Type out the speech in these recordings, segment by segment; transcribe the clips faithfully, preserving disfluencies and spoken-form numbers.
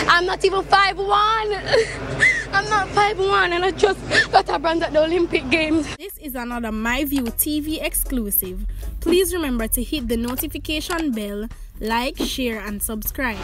I'm not even five one. I'm not five one and I just got a bronze at the Olympic Games. This is another MyView T V exclusive. Please remember to hit the notification bell, like, share and subscribe.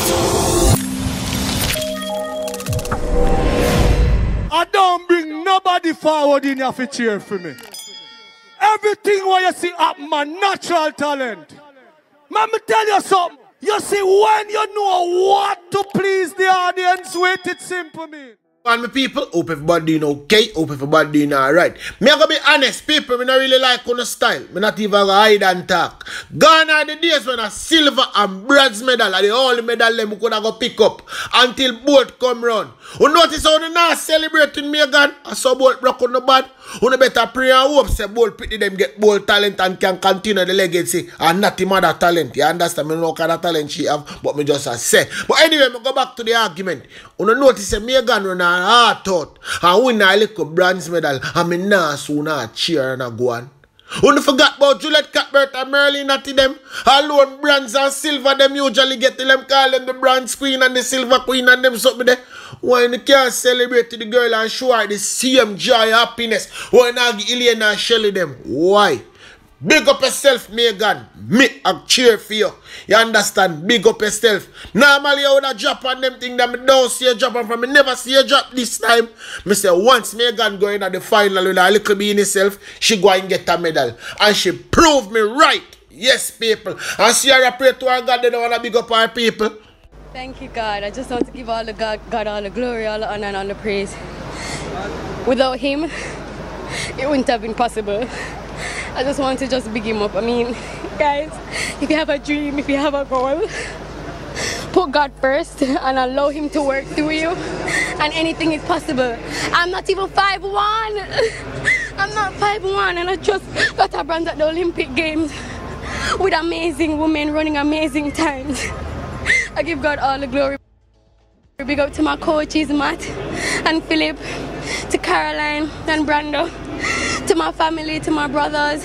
I don't bring nobody forward in your cheer for me. Everything what you see up my natural talent. Let me tell you something. You see, when you know what to please the audience with, it's simple, man. And my people, hope everybody doing okay, hope everybody doing alright. Me I gonna be honest, people, me not really like on the style. Me not even gonna hide and talk. Gone are the days when a silver and bronze medal are the only medal them could go pick up until both come round. You notice how they not celebrating Megan? I saw both broke on the bad. You better pray and hope say both pretty them get bold talent and can continue the legacy and not him other talent. You understand? Me know what kind of talent she have, but me just a say. But anyway, me go back to the argument. You notice that Megan run a heart out and win a little bronze medal and me nah soon a cheer and a go on. You forgot about Juliet Cuthbert and Merlin at them. Alone bronze and silver them usually get to them call them the bronze queen and the silver queen and them something there. Why you can't celebrate to the girl and show her the same joy, happiness? Why not give Elena and Shelly them? Why? Big up yourself, Megan. Me a cheer for you. You understand? Big up yourself. Normally I would have drop on them thing that me don't see a drop on from me. Never see a drop this time. Me say once Megan going at the final with a little bit in herself, she go and get a medal. And she proved me right. Yes, people. And see her pray to her God, they don't want to big up our people. Thank you, God. I just want to give all the God, God all the glory, all the honor and all the praise. Without him, it wouldn't have been possible. I just want to just big him up. I mean, guys, if you have a dream, if you have a goal, put God first and allow him to work through you and anything is possible. I'm not even five one. I'm not five one and I just got a bronze at the Olympic Games with amazing women running amazing times. I give God all the glory. Big up to my coaches, Matt and Philip, to Caroline and Brando, to my family, to my brothers,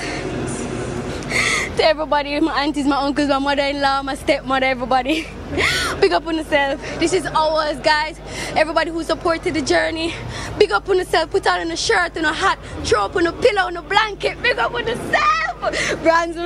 to everybody, my aunties, my uncles, my mother-in-law, my stepmother, everybody. Big up on yourself. This is ours, guys. Everybody who supported the journey. Big up on yourself. Put on a shirt and a hat. Throw up on a pillow and a blanket. Big up on yourself. Bronze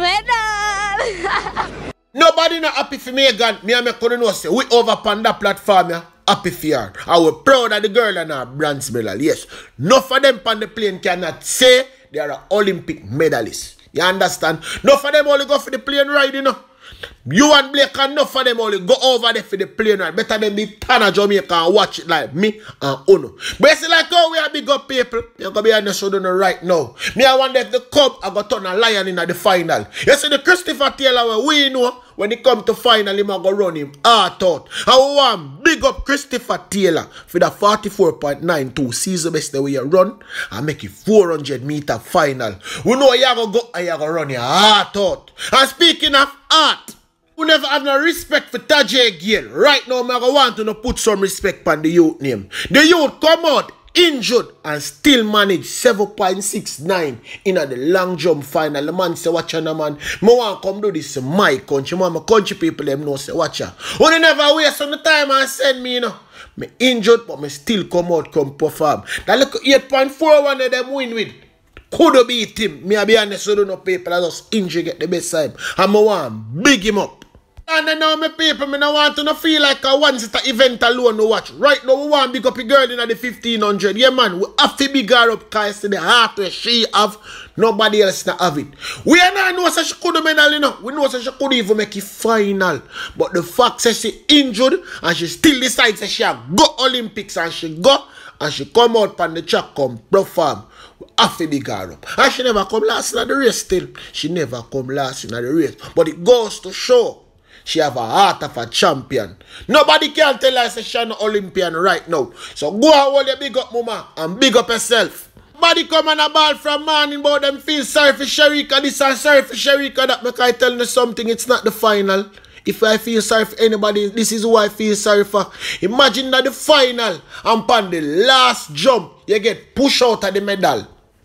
medal. Nobody not happy for Megan. Me and me couldn't know say we over on that platform, yeah. Happy for her. I was proud of the girl and her bronze medal. Yes. Enough of them on the plane cannot say they are an Olympic medalist. You understand? Enough of them only go for the plane ride, you know. You and Blake enough of them only go over there for the plane ride. Better than be Tana Jamaica and watch it like me and Uno. But it's like how we are big up people. You're going to be on the show right now. Me I wonder if the Cub I got turn a lion in the final. You see the Christopher Taylor we know when he come to final him I go run him heart out. I want big up Christopher Taylor for the forty-four point nine two season best the way you run and make it four hundred meter final. We know you go go and you go run your heart out. And speaking of heart, we never have no respect for Tajay Gale. Right now, I want to put some respect on the youth name. The youth come out injured and still manage seven point six nine in the long jump final. The man say, watch out, man. I want to come do this in my country. My country people them know say, watch out. Only never waste on the time and send me, you know. Me injured, but me still come out, come perform. That look eight point four one of them win with. Could have beat him. Me I be honest, so don't know people. I just injured get the best time. And I want big him up. And then now my people, me no want to no feel like a one-sitter event alone to watch. Right now, we want to big up a girl in the fifteen hundred. Yeah, man, we have to big her up because the heart where she have, nobody else not have it. We are not know that she could have medal, you know. We know that she could even make it final. But the fact that she injured and she still decides that she go Olympics and she go and she come out on the track, come perform. We have to big her up. And she never come last in the race still. She never come last in the race. But it goes to show she have a heart of a champion. Nobody can tell us she's an Olympian right now. So go and hold your big up, mama, and big up yourself. Body come on a ball from morning about them feel sorry for Sherika this and sorry for Sherika that. Make I tell you something, it's not the final. If I feel sorry for anybody, this is who I feel sorry for. Imagine that the final and upon the last jump, you get pushed out of the medal.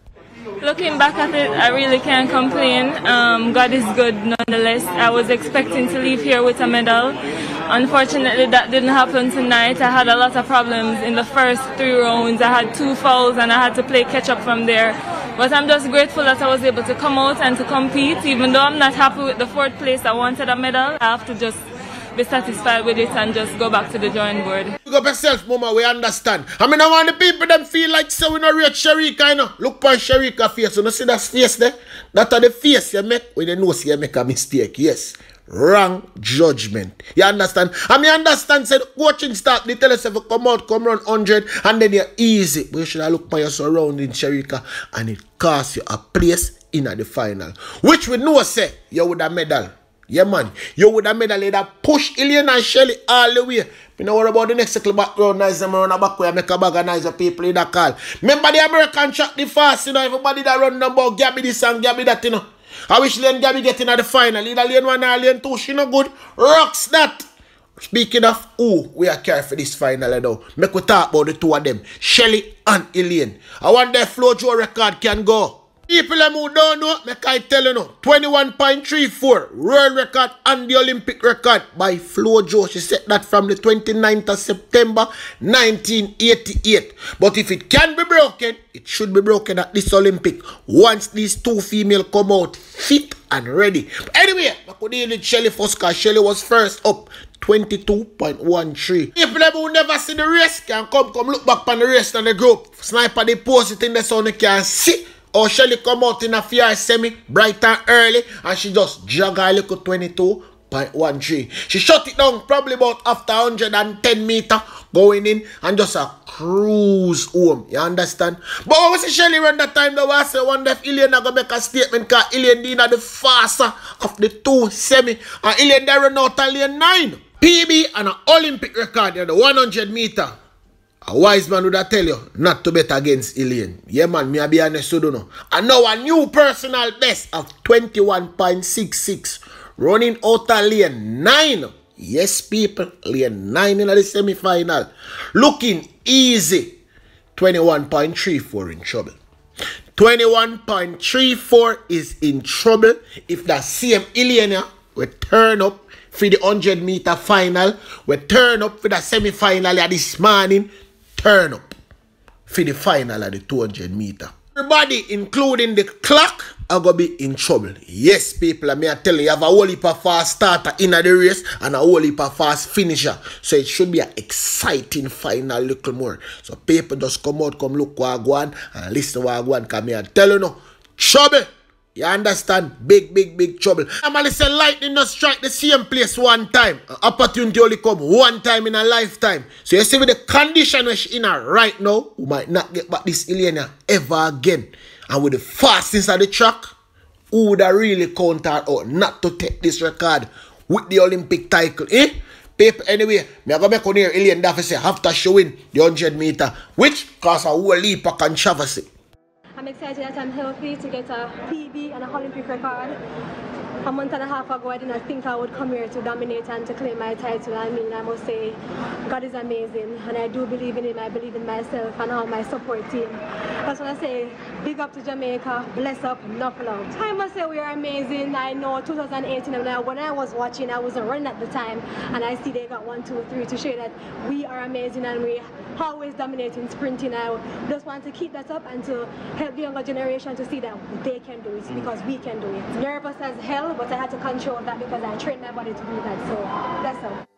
Looking back at it, I really can't complain. Um, God is good nonetheless. I was expecting to leave here with a medal. Unfortunately, that didn't happen tonight. I had a lot of problems in the first three rounds. I had two fouls and I had to play catch up from there. But I'm just grateful that I was able to come out and to compete. Even though I'm not happy with the fourth place, I wanted a medal. I have to just be satisfied with it and just go back to the drawing board. Pick up yourself, Mama, we understand. I mean, I want the people them feel like so we no rate Shericka, you know. Look on Shericka face. You know, see that face there? That are the face you make when you know see you make a mistake. Yes. Wrong judgment. You understand? I mean, understand, said coaching staff, they tell us if you come out, come run one hundred, and then you're easy. But you should have looked by your surrounding, Shericka, and it costs you a place in at the final. Which we know, say, you would have medal. Yeah, man. You would have medal. You'd have push Ilian and Shelly all the way. You know what about the next cycle background, nice them around the back way, make a bag of nice people in that call. Remember the American track the fast, you know, everybody that run the ball, Gabby this and Gabby that, you know. I wish Lane Gabby get in at the final. Either lane one or lane two, she no good. Rocks that. Speaking of who we are care for this final now, make we talk about the two of them, Shelly and Elaine. I want their FloJo record can go. People who don't know, make I tell you now, twenty-one point three four world record and the Olympic record by FloJo. She set that from the twenty-ninth of September nineteen eighty-eight. But if it can be broken, it should be broken at this Olympic once these two females come out fit and ready. But anyway, I could deal with Shelly first because Shelly was first up. twenty-two point one three. People who never see the race can come, come look back on the race and the group. Sniper they post it in the sun, they can see. Or Shelly come out in a fair semi, bright and early, and she just jog a little twenty-two point one three. She shut it down probably about after one hundred ten meters going in and just a cruise home. You understand? But when we see Shelly run that time, though, I say, wonder if Elaine going to make a statement because Elaine did the faster of the two semi. And Elaine they run out of lane nine. P B and an Olympic record in the one hundred meter. A wise man would have tell you not to bet against Elaine. Yeah, man, me a be honest, so don't know. And now a new personal best of twenty-one point six six. Running out of lane nine. Yes, people, lane nine in the semi-final. Looking easy. twenty-one point three four in trouble. twenty-one point three four is in trouble if that same Elaine will turn up for the one hundred meter final. We turn up for the semi-final this morning. Turn up for the final of the two hundred meter. Everybody, including the clock, are going to be in trouble. Yes, people, I mean, I tell you, you have a whole heap of fast starter in the race and a whole heap of fast finisher. So it should be an exciting final a little more. So people just come out, come look what I go on and listen to what I go on. Come here and tell you no, trouble. You understand? Big, big, big trouble. I'm going to say lightning not strike the same place one time. An opportunity only come one time in a lifetime. So you see with the condition where she in her right now, we might not get back this Elaine ever again. And with the fastness of the track, who would have really count her out not to take this record with the Olympic title? Eh? Paper anyway, me going to make on here Elaine Daffy say after showing the one hundred meter, which cause a whole heap of controversy. I'm excited that I'm healthy to get a P B and a Olympic record. A month and a half ago, I did not think I would come here to dominate and to claim my title. I mean, I must say, God is amazing, and I do believe in Him. I believe in myself and all my support team. That's what I say. Big up to Jamaica, bless up, knuckle out. I must say we are amazing. I know two thousand eighteen, when I was watching, I wasn't running at the time, and I see they got one, two, three to show that we are amazing and we always dominating sprinting. I just want to keep that up and to help the younger generation to see that they can do it because we can do it. Nervous as hell, but I had to control that because I trained my body to do that. So that's all.